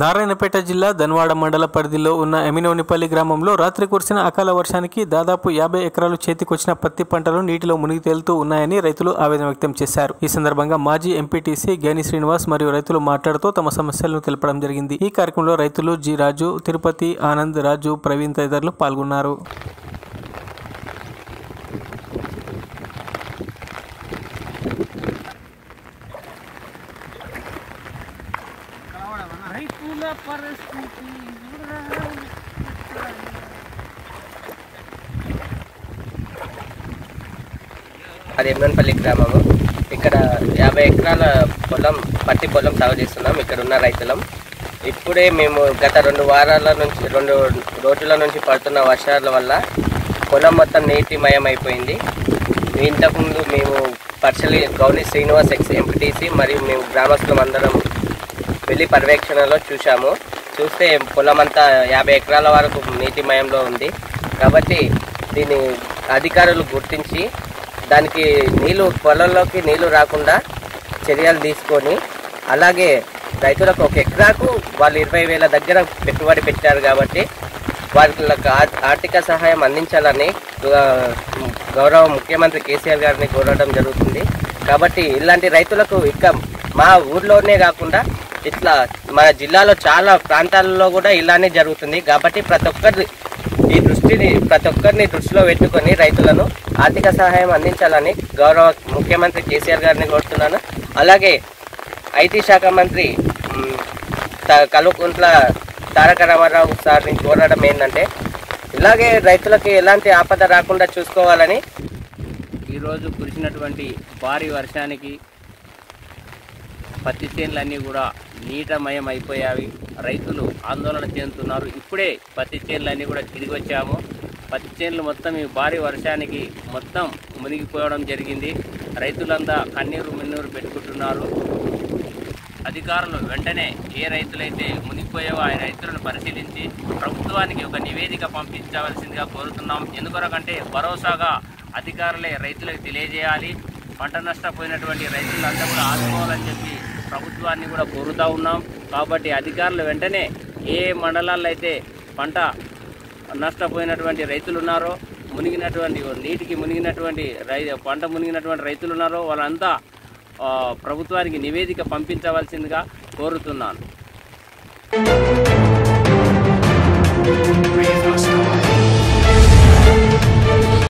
నారాయణపేట జిల్లా ధన్వాడ మండల పరిధిలో ఉన్న ఎమినోనిపల్లి గ్రామంలో రాత్రి కురిసిన అకాల వర్షానికి దాదాపు 50 ఎకరాలు చేతికొచ్చిన పత్తి పంటలు నీటిలో మునిగి తేలుతూ ఉన్నాయని రైతులు ఆవేదన వ్యక్తం చేశారు. ఈ సందర్భంగా మాజీ ఎంపీటీసీ గ్యాని శ్రీనివాస్ మరియు రైతులు మాట్లాడుతూ తమ సమస్యలను తెలపడం జరిగింది. ఈ కార్యక్రమంలో రైతులు జి రాజు, తిరుపతి, ఆనంద్, రాజు, ప్రవీణ్ తదితరులు పాల్గొన్నారు. అది ఎమ్మెన్పల్లి గ్రామము. ఇక్కడ 50 ఎకరాల పత్తి పొలం సాగు చేస్తున్నాం. ఇక్కడ ఉన్న రైతులం. ఇప్పుడే మేము గత 2 రోజుల నుంచి పడుతున్న వర్షాల వల్ల పొలం మొత్తం నీటిమయం అయిపోయింది. ఇంతకుముందు మేము పర్సలి గౌని శ్రీనివాస్ ఎంపీటీసీ మరియు మేము గ్రామస్తులం అందరం వెళ్ళి పర్యవేక్షణలో చూస్తే పొలం అంతా 50 ఎకరాల వరకు నీటిమయంలో ఉంది. కాబట్టి దీన్ని అధికారులు గుర్తించి దానికి పొలంలోకి నీళ్లు రాకుండా చర్యలు తీసుకొని, అలాగే రైతులకు 1 ఎకరాకు వాళ్ళు 20,000 దగ్గర పెట్టుబడి పెట్టారు కాబట్టి వాళ్ళకి ఆర్థిక సహాయం అందించాలని గౌరవ ముఖ్యమంత్రి కేసీఆర్ గారిని కోరడం జరుగుతుంది. కాబట్టి ఇలాంటి రైతులకు ఇక మా ఊర్లోనే కాకుండా ఇట్లా మన జిల్లాలో చాలా ప్రాంతాలలో కూడా ఇలానే జరుగుతుంది. కాబట్టి ప్రతి ఒక్కరిని దృష్టిలో పెట్టుకొని రైతులను ఆర్థిక సహాయం అందించాలని గౌరవ ముఖ్యమంత్రి కేసీఆర్ గారిని కోరుతున్నాను. అలాగే ఐటీ శాఖ మంత్రి కల్వకుంట్ల తారక రామారావు సార్ని కోరడం ఏంటంటే ఇలాగే రైతులకి ఎలాంటి ఆపద రాకుండా చూసుకోవాలని. ఈరోజు కురిసినటువంటి భారీ వర్షానికి పత్తి చేనులన్నీ కూడా నీటమయం అయిపోయాయి. రైతులు ఆందోళన చెందుతున్నారు. ఇప్పుడే పత్తి చేనులన్నీ కూడా తిరిగి వచ్చాము. పత్తి చేనులు మొత్తం ఈ భారీ వర్షానికి మొత్తం మునిగిపోవడం జరిగింది. రైతులంతా కన్నీరు మిన్నీరు పెట్టుకుంటున్నారు. అధికారులు వెంటనే ఏ రైతులైతే మునిగిపోయావో ఆ రైతులను పరిశీలించి ప్రభుత్వానికి ఒక నివేదిక పంపించవలసిందిగా కోరుతున్నాం. ఎందుకొరకంటే భరోసాగా అధికారులే రైతులకు తెలియజేయాలి. పంట నష్టపోయినటువంటి రైతులంతా కూడా ఆదుకోవాలని చెప్పి ప్రభుత్వాన్ని కూడా కోరుతూ ఉన్నాం. కాబట్టి అధికారులు వెంటనే ఏ మండలాల్లో అయితే పంట నష్టపోయినటువంటి రైతులు ఉన్నారో, నీటికి మునిగినటువంటి పంట మునిగినటువంటి రైతులు ఉన్నారో వాళ్ళంతా ప్రభుత్వానికి నివేదిక పంపించవలసిందిగా కోరుతున్నాను.